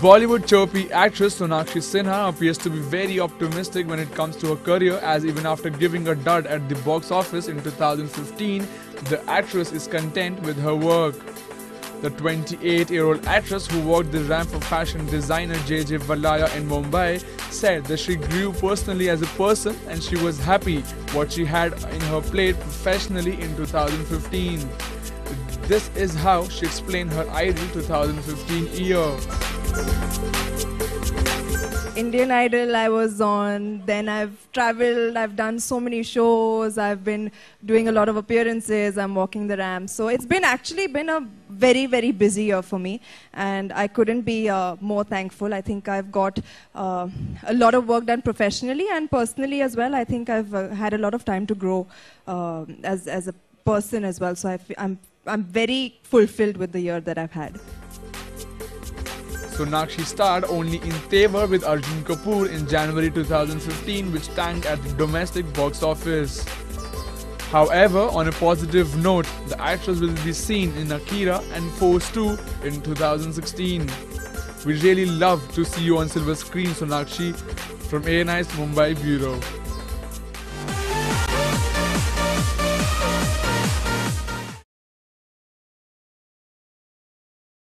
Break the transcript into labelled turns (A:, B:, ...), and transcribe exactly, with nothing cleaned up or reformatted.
A: Bollywood chirpy actress Sonakshi Sinha appears to be very optimistic when it comes to her career, as even after giving a dud at the box office in two thousand fifteen, the actress is content with her work. The twenty-eight-year-old actress, who walked the ramp for fashion designer J J Valaya in Mumbai, said that she grew personally as a person and she was happy what she had in her plate professionally in two thousand fifteen. This is how she explained her ideal two thousand fifteen year.
B: Indian Idol I was on, then I've traveled, I've done so many shows, I've been doing a lot of appearances, I'm walking the ramp. So it's been actually been a very, very busy year for me, and I couldn't be uh, more thankful. I think I've got uh, a lot of work done professionally and personally as well. I think I've uh, had a lot of time to grow uh, as, as a person as well. So I f I'm, I'm very fulfilled with the year that I've had.
A: Sonakshi starred only in Tevar with Arjun Kapoor in January two thousand fifteen, which tanked at the domestic box office. However, on a positive note, the actress will be seen in Akira and Force two in two thousand sixteen. We really love to see you on silver screen, Sonakshi, from A N I's Mumbai Bureau.